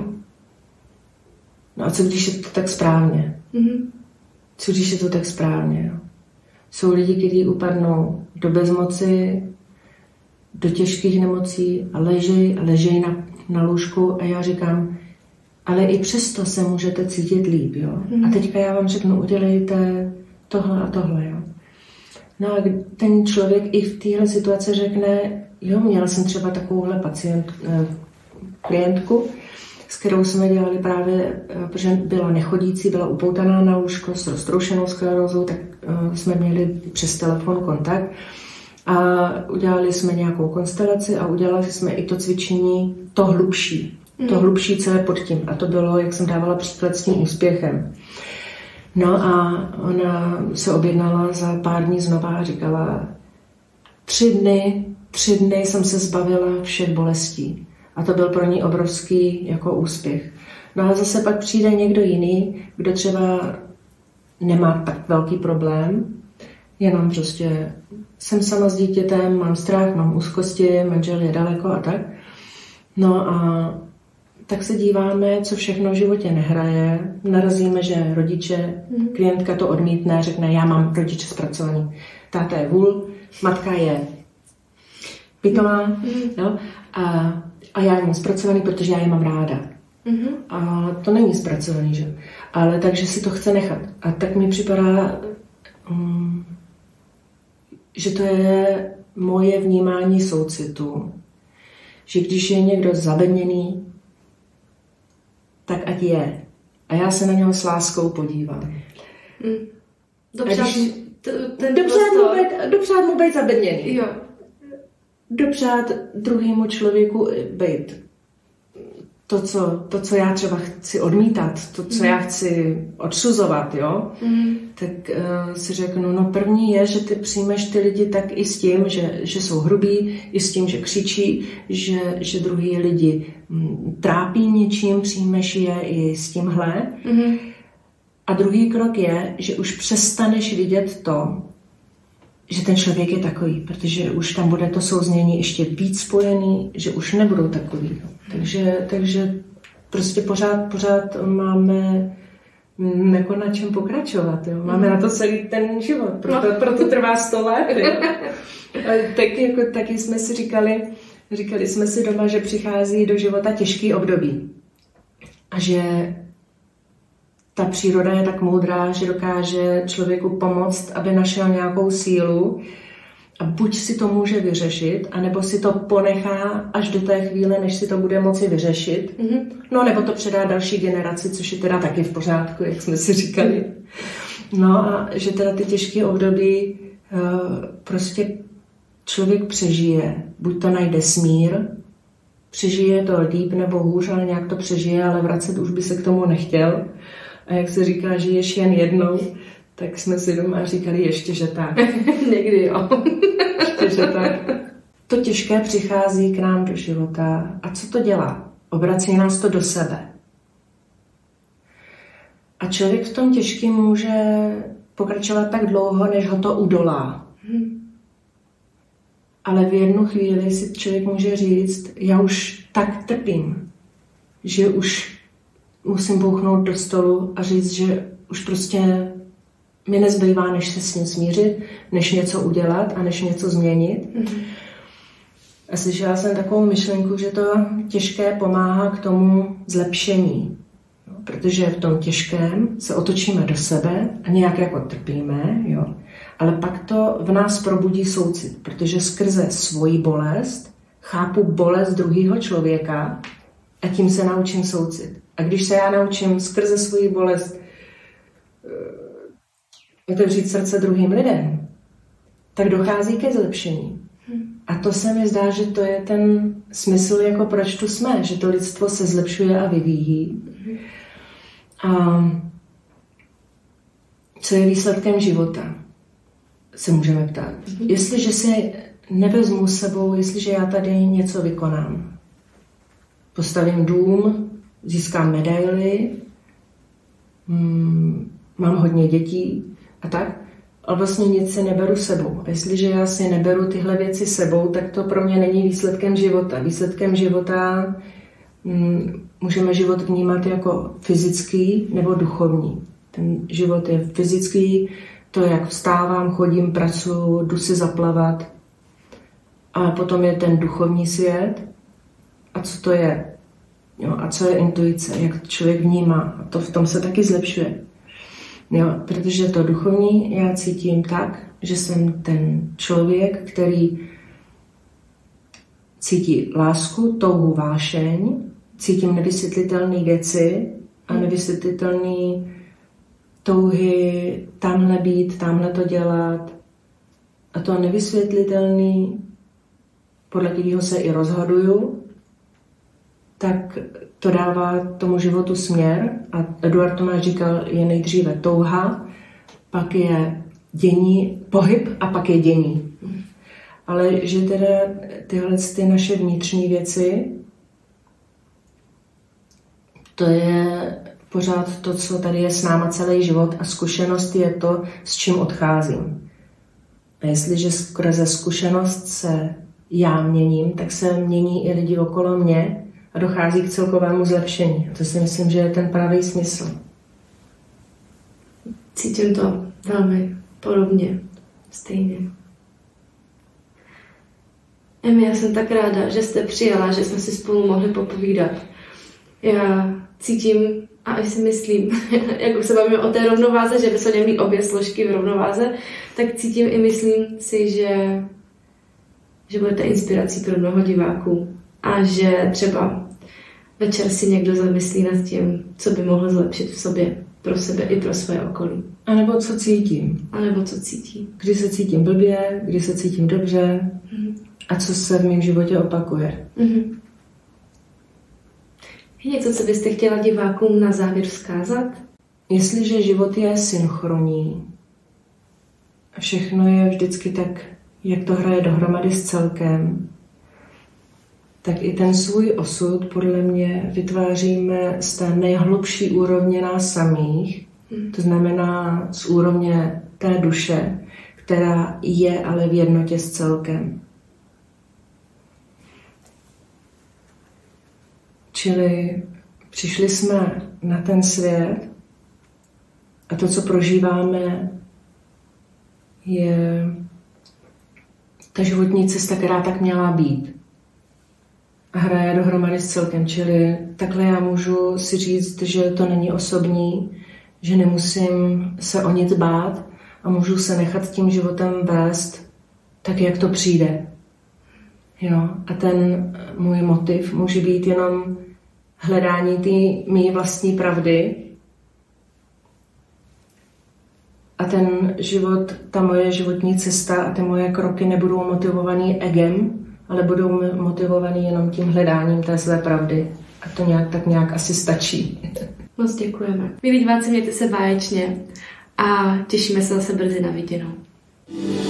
No a co když je to tak správně? Mm-hmm. Co když je to tak správně, jo? Jsou lidi, kteří upadnou do bezmoci, do těžkých nemocí a ležej a ležej na, na lůžku a já říkám, ale i přesto se můžete cítit líp, jo. Mm. A teďka já vám řeknu, udělejte tohle a tohle, jo. No a ten člověk i v téhle situaci řekne, jo, měla jsem třeba takovouhle pacient, klientku, s kterou jsme dělali právě, protože byla nechodící, byla upoutaná na lůžko s roztroušenou sklerózou, tak jsme měli přes telefon kontakt a udělali jsme nějakou konstelaci a udělali jsme i to cvičení, to hlubší. To hlubší, co je pod tím. A to bylo, jak jsem dávala příklad s tím úspěchem. No a ona se objednala za pár dní znova a říkala, tři dny, tři dny jsem se zbavila všech bolestí. A to byl pro ní obrovský jako úspěch. No a zase pak přijde někdo jiný, kdo třeba nemá tak velký problém, jenom prostě jsem sama s dítětem, mám strach, mám úzkosti, manžel je daleko a tak. No a tak se díváme, co všechno v životě nehraje. Narazíme, že rodiče, mm. klientka to odmítne, řekne, já mám rodiče zpracovaný. Táta je vůl, matka je pitomá, mm. jo? A, a já je mám zpracovaný, protože já je mám ráda. Mm. A to není zpracovaný, že? Ale takže si to chce nechat. A tak mi připadá, um, že to je moje vnímání soucitu. Že když je někdo zabedněný, tak ať je. A já se na něho s láskou podívám. Mm. Dopřát, když, dopřát, mu být, dopřát mu být zabedněný. Jo. Dopřát druhému člověku být to co, to, co já třeba chci odmítat, to, co mm. já chci odsuzovat, jo, mm. tak uh, si řeknu, no první je, že ty přijmeš ty lidi tak i s tím, že, že jsou hrubí, i s tím, že křičí, že, že druhý lidi m, trápí něčím, přijmeš je i s tímhle. Mm. A druhý krok je, že už přestaneš vidět to, že ten člověk je takový, protože už tam bude to souznění ještě víc spojený, že už nebudou takový. Takže, takže prostě pořád, pořád máme jako na čem pokračovat. Jo. Máme na to celý ten život, proto, proto trvá sto let. Jo. Tak, jako, taky jsme si říkali, říkali jsme si doma, že přichází do života těžký období. A že ta příroda je tak moudrá, že dokáže člověku pomoct, aby našel nějakou sílu a buď si to může vyřešit, anebo si to ponechá až do té chvíle, než si to bude moci vyřešit. Mm-hmm. No, nebo to předá další generaci, což je teda taky v pořádku, jak jsme si říkali. No a že teda ty těžké období uh, prostě člověk přežije. Buď to najde smír, přežije to líp nebo hůř, ale nějak to přežije, ale vracet už by se k tomu nechtěl. A jak se říká, žiješ jen jednou, tak jsme si doma říkali ještě, že tak. Někdy jo. Ještě, že tak. To těžké přichází k nám do života. A co to dělá? Obrací nás to do sebe. A člověk v tom těžkém může pokračovat tak dlouho, než ho to udolá. Hmm. Ale v jednu chvíli si člověk může říct, já už tak trpím, že už musím bouchnout do stolu a říct, že už prostě mi nezbývá, než se s ním smířit, než něco udělat a než něco změnit. Mm-hmm. A slyšela jsem takovou myšlenku, že to těžké pomáhá k tomu zlepšení. No, protože v tom těžkém se otočíme do sebe a nějak jako trpíme, jo. Ale pak to v nás probudí soucit, protože skrze svoji bolest chápu bolest druhého člověka a tím se naučím soucit. A když se já naučím skrze svoji bolest otevřít srdce druhým lidem, tak dochází ke zlepšení. A to se mi zdá, že to je ten smysl, jako proč tu jsme, že to lidstvo se zlepšuje a vyvíjí. A co je výsledkem života, se můžeme ptát. Jestliže si nevezmu s sebou, jestliže já tady něco vykonám, postavím dům, získám medaily, mm, mám hodně dětí a tak, ale vlastně nic si neberu sebou. A jestliže já si neberu tyhle věci sebou, tak to pro mě není výsledkem života. Výsledkem života mm, můžeme život vnímat jako fyzický nebo duchovní. Ten život je fyzický, to, jak vstávám, chodím, pracuji, jdu si zaplavat. A potom je ten duchovní svět. A co to je? Jo, a co je intuice? Jak člověk vnímá? A to v tom se taky zlepšuje. Jo, protože to duchovní já cítím tak, že jsem ten člověk, který cítí lásku, touhu, vášeň, cítím nevysvětlitelné věci a nevysvětlitelné touhy tamhle být, tamhle to dělat. A to nevysvětlitelný, podle kterého se i rozhoduju, tak to dává tomu životu směr. A Eduard Tomáš říkal, je nejdříve touha, pak je dění, pohyb a pak je dění. Ale že teda tyhle ty naše vnitřní věci, to je pořád to, co tady je s náma celý život a zkušenost je to, s čím odcházím. A jestliže skrze zkušenost se já měním, tak se mění i lidi okolo mě a dochází k celkovému zlepšení. A to si myslím, že je ten pravý smysl. Cítím to velmi podobně, stejně. Emi, já jsem tak ráda, že jste přijala, že jsme si spolu mohli popovídat. Já cítím a i si myslím, jak už se bavíme o té rovnováze, že by se měly obě složky v rovnováze, tak cítím i myslím si, že, že budete inspirací pro mnoho diváků a že třeba večer si někdo zamyslí nad tím, co by mohl zlepšit v sobě, pro sebe i pro své okolí. A nebo co cítím. A nebo co cítím. Kdy se cítím blbě, kdy se cítím dobře mm. a co se v mém životě opakuje. Mm. Je něco, co byste chtěla divákům na závěr vzkázat? Jestliže život je synchronní a všechno je vždycky tak, jak to hraje dohromady s celkem, tak i ten svůj osud podle mě vytváříme z té nejhlubší úrovně nás samých, hmm. to znamená z úrovně té duše, která je ale v jednotě s celkem. Čili přišli jsme na ten svět A to, co prožíváme, je ta životní cesta, která tak měla být. A hraje dohromady s celkem, čili takhle já můžu si říct, že to není osobní, že nemusím se o nic bát a můžu se nechat tím životem vést tak, jak to přijde. Jo? A ten můj motiv může být jenom hledání té mé vlastní pravdy. A ten život, ta moje životní cesta a ty moje kroky nebudou motivovaný egem, ale budou motivovaný jenom tím hledáním té své pravdy. A to nějak tak nějak asi stačí. Moc děkujeme. Milí diváci, mějte se báječně a těšíme se zase brzy na viděnou.